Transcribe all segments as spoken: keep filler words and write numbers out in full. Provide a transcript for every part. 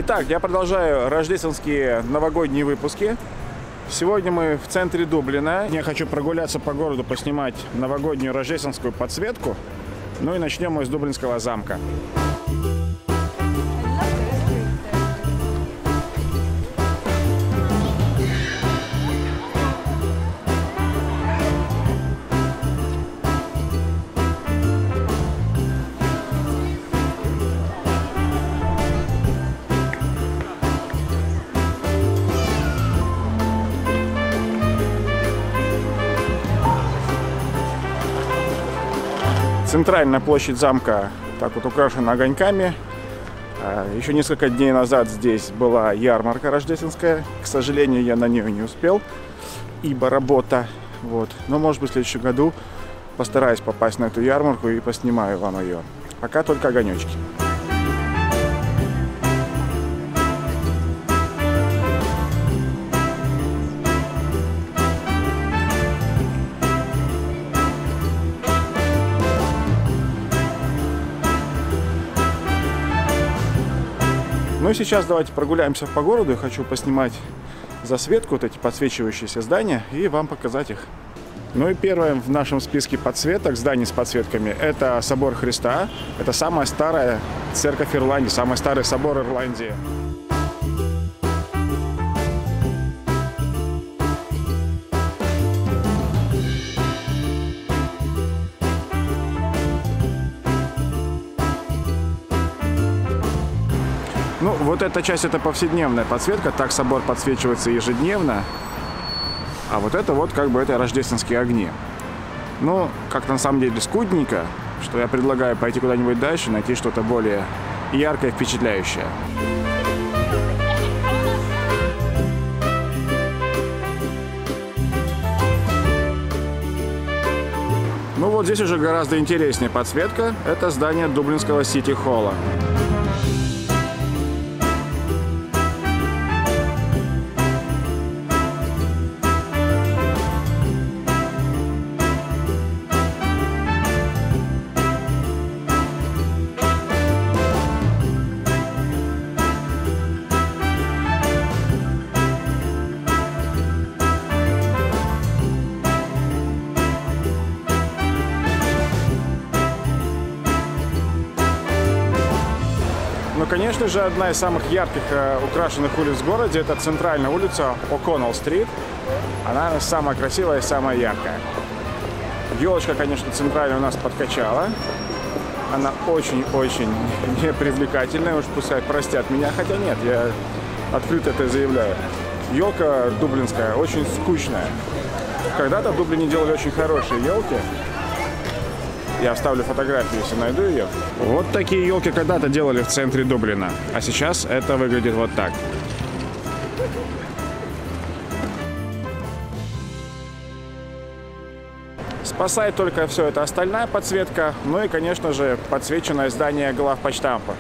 Итак, я продолжаю рождественские новогодние выпуски. Сегодня мы в центре Дублина. Я хочу прогуляться по городу, поснимать новогоднюю рождественскую подсветку. Ну и начнем мы с Дублинского замка. Центральная площадь замка так вот украшена огоньками. Еще несколько дней назад здесь была ярмарка рождественская. К сожалению, я на нее не успел, ибо работа. Вот. Но, может быть, в следующем году постараюсь попасть на эту ярмарку и поснимаю вам ее. Пока только огонечки. Ну и сейчас давайте прогуляемся по городу. Я хочу поснимать засветку, вот эти подсвечивающиеся здания, и вам показать их. Ну и первое в нашем списке подсветок, зданий с подсветками, это собор Христа. Это самая старая церковь Ирландии, самый старый собор Ирландии. Ну, вот эта часть — это повседневная подсветка, так собор подсвечивается ежедневно. А вот это вот как бы это рождественские огни. Ну, как-то на самом деле скудненько, что я предлагаю пойти куда-нибудь дальше, найти что-то более яркое, впечатляющее. Ну вот здесь уже гораздо интереснее подсветка. Это здание Дублинского Сити-холла. Ну, конечно же, одна из самых ярких э, украшенных улиц в городе — это центральная улица О'Коннелл-стрит. Она самая красивая и самая яркая. Елочка, конечно, центральная у нас подкачала. Она очень-очень непривлекательная, уж пускай простят меня, хотя нет, я открыто это заявляю. Елка дублинская очень скучная. Когда-то в Дублине делали очень хорошие елки. Я оставлю фотографию, если найду ее. Вот такие елки когда-то делали в центре Дублина. А сейчас это выглядит вот так. Спасает только все это остальная подсветка. Ну и, конечно же, подсвеченное здание главпочтампа.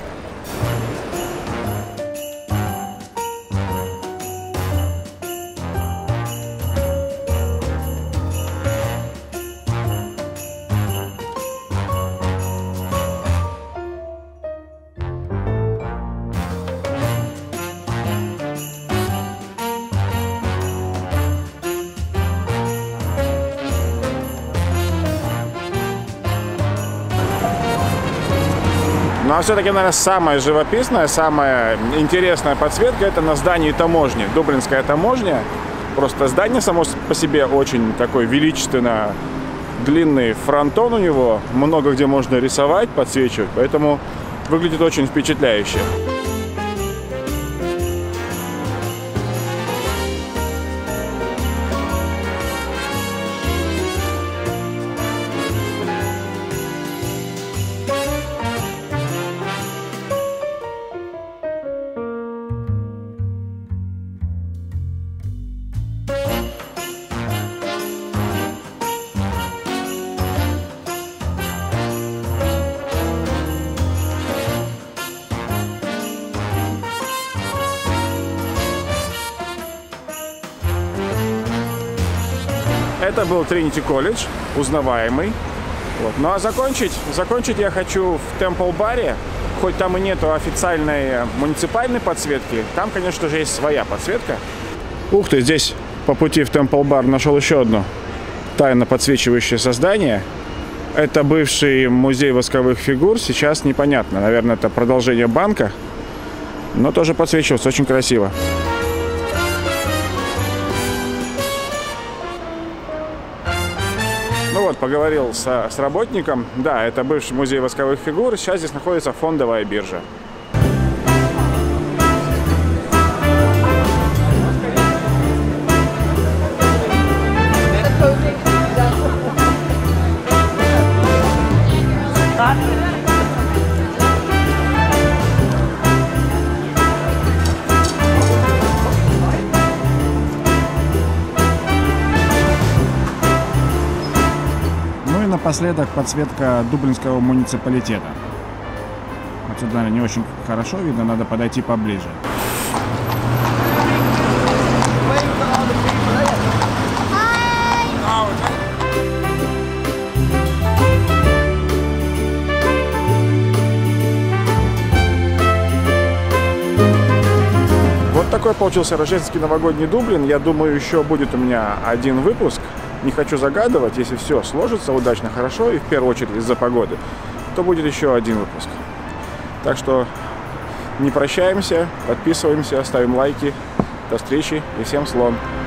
Ну а все-таки, наверное, самая живописная, самая интересная подсветка — это на здании таможни. Дублинская таможня. Просто здание само по себе очень такой величественно длинный фронтон у него. Много где можно рисовать, подсвечивать, поэтому выглядит очень впечатляюще. Это был Тринити колледж, узнаваемый. Вот. Ну а закончить, закончить я хочу в Темпл-баре. хоть там и нету официальной муниципальной подсветки, там, конечно же, есть своя подсветка. Ух ты, здесь по пути в Temple Bar нашел еще одно тайно подсвечивающее создание. Это бывший музей восковых фигур, сейчас непонятно. Наверное, это продолжение банка, но тоже подсвечивается очень красиво. Ну вот, поговорил с, с работником. Да, это бывший музей восковых фигур. Сейчас здесь находится фондовая биржа. Ну и напоследок подсветка Дублинского муниципалитета. Отсюда, наверное, не очень хорошо видно, надо подойти поближе. Вот такой получился рождественский новогодний Дублин. Я думаю, еще будет у меня один выпуск. Не хочу загадывать, если все сложится удачно, хорошо, и в первую очередь из-за погоды, то будет еще один выпуск. Так что не прощаемся, подписываемся, ставим лайки. До встречи и всем слон!